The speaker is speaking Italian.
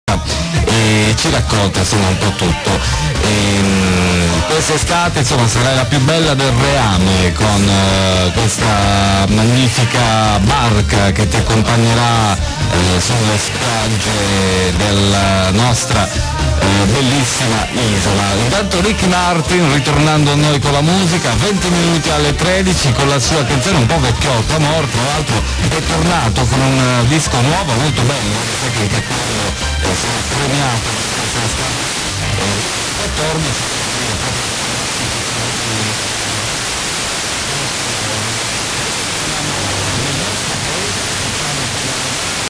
e ci racconta insomma un po' tutto. Quest'estate insomma sarà la più bella del reame con questa magnifica barca che ti accompagnerà sulle spiagge della nostra bellissima isola. Intanto Ricky Martin ritornando a noi con la musica, 20 minuti alle 13 con la sua canzone un po' vecchiotta, Amor, tra l'altro è tornato con un disco nuovo molto bello, perché sono premiato 14